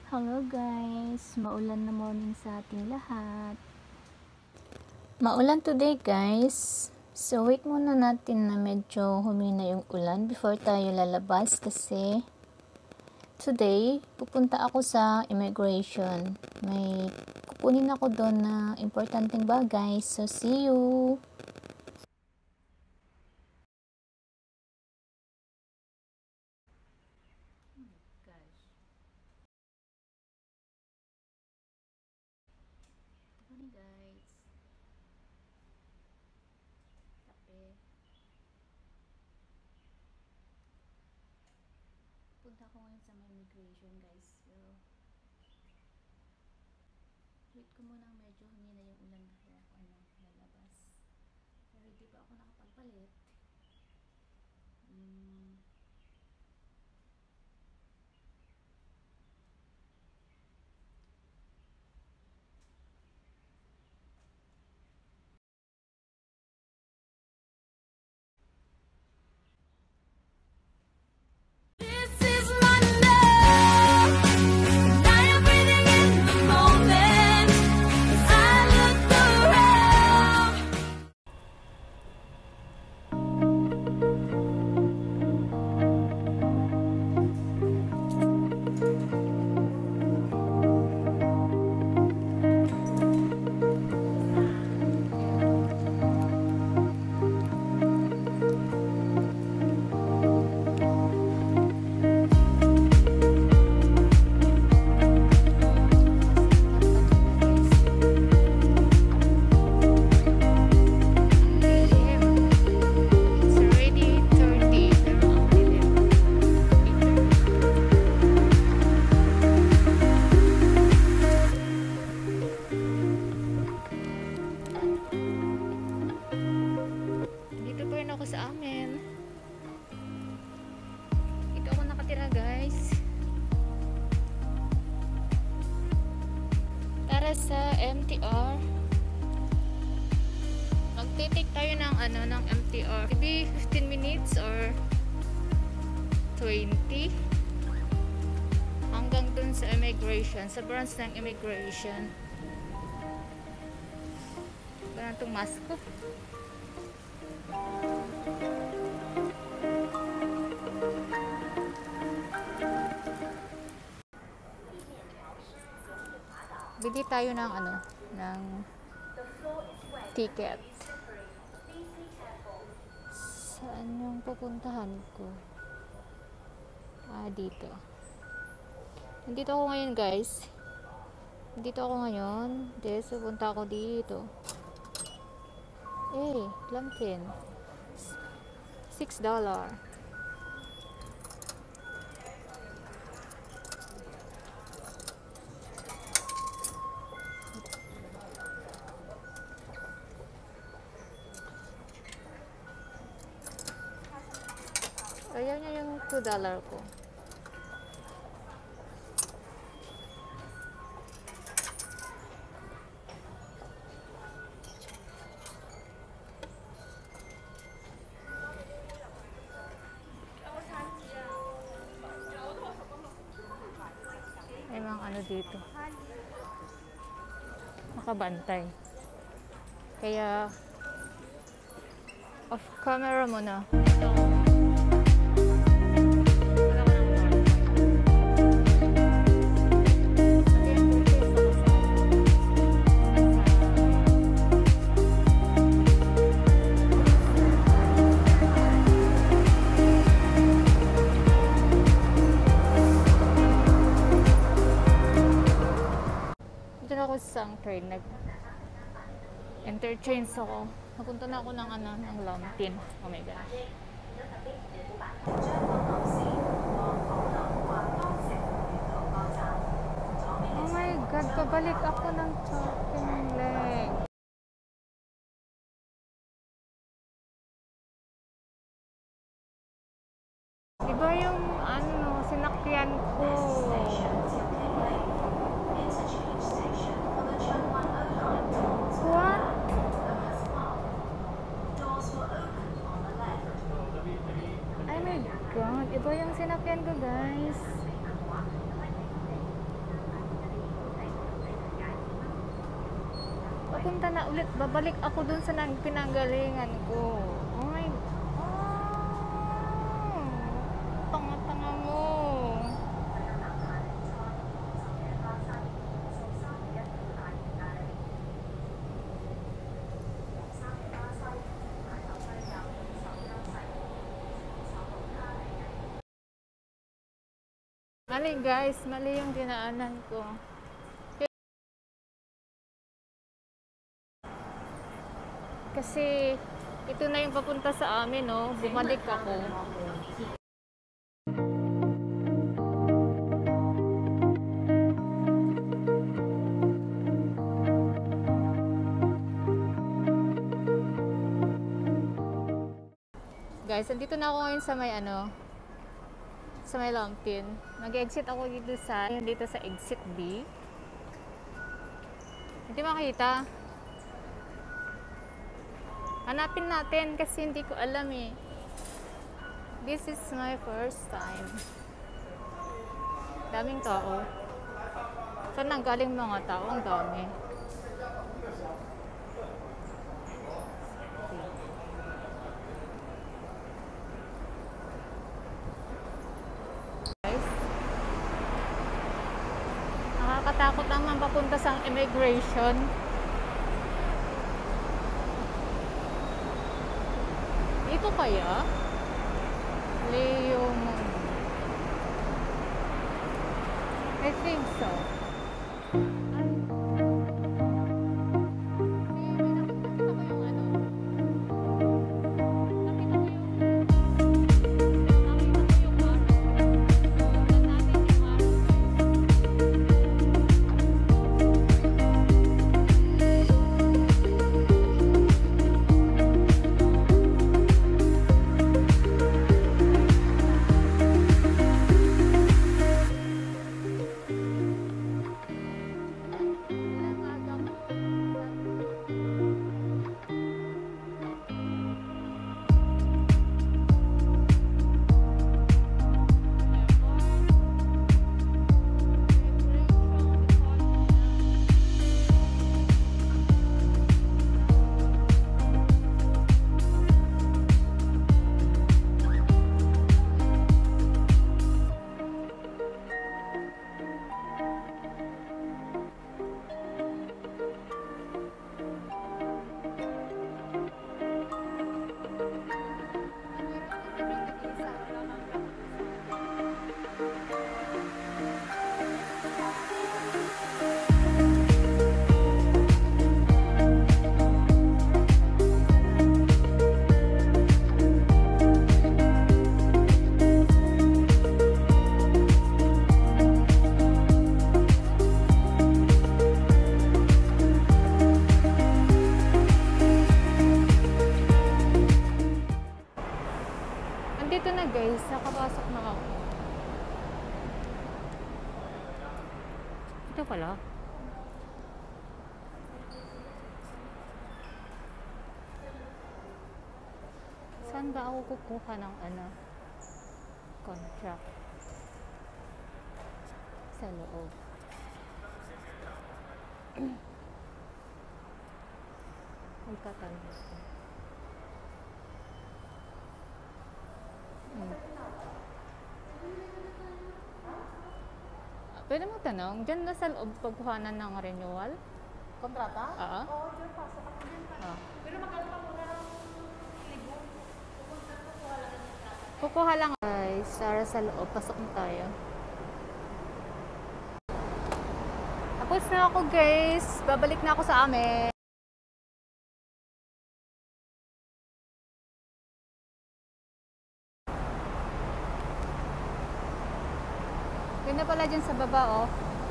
Hello guys, maulan na morning sa ating lahat. Maulan today guys. So wait muna natin na medyo humina yung ulan before tayo lalabas kasi today pupunta ako sa immigration. May kukunin ako doon na importanteng bagay. So see you! Morning guys. Kape. Punta ko ngayon sa may immigration guys. So wait ko muna medyo humina yung ulan before ako lalabas. Pero hindi pa ako nakapagpalit. Sa amin ito ako nakatira guys para sa MTR. Magtitik tayo ng ng MTR, maybe 15 minutes or 20 hanggang dun sa immigration, sa branch ng immigration. Parang itong mask ko. Bili tayo ng ng ticket. Saan yung pupuntahan ko? Dito. Nandito ako ngayon guys. Nandito ako ngayon. Pupunta ako dito. Lam Tin. $6. Ayan niya yung $2 ko. May mga dito. Makabantay. Kaya off camera muna. Ako sa train, nag-interchange ako. Napunta na ako ng ng Lam Tin. Oh my gosh. Oh my god, pabalik ako ng chopping leg. Iba yung sinakyan ko. God, iba yung sinakyan ko guys. pupunta na ulit. Babalik ako dun sa pinanggalingan ko. Oh my God. Tanga-tanga mo. Mali guys, mali yung dinaanan ko. Kasi ito na yung papunta sa amin, no? Bumalik ako. Guys, andito na ako ngayon sa may sa may Lam Tin. Nag-exit ako dito sa exit B. Hindi makita. Hanapin natin kasi hindi ko alam eh. This is my first time. Daming tao. Saan nanggaling mga tao? Ang dami. Guys, nakakatakot naman papunta sa immigration. Ito kaya? Leo Moon. I think so. Andito na guys, nakapasok na ako. Ito pala. Saan ba ako kukuha ng contract? Sa loob. Magtatanong ko. Pwede mo tanong, dyan na sa loob pagkuhanan ng renewal? Kontrata? Oo. Oo, dyan pasok ako dyan pa. Pero magkano pa muna ng libo? Kukuha lang guys, para sa loob, pasok na tayo. Tapos na ako guys, babalik na ako sa amin. Ganda pala dyan sa baba, oh.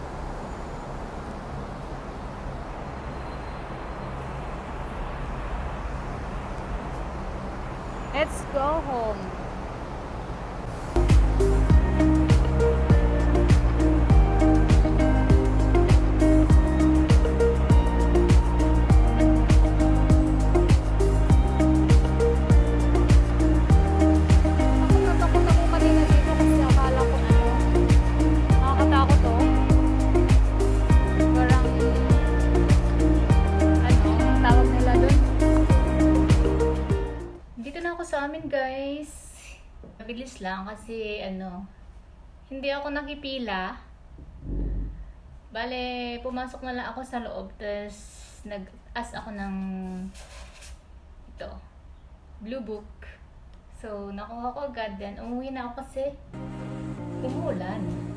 Let's go home. sa amin guys. Mabilis lang kasi hindi ako nakipila. Bale, pumasok na lang ako sa loob, tapos nag-ask ako ng blue book. So, nakuha ko agad din. Umuwi na ako kasi umulan.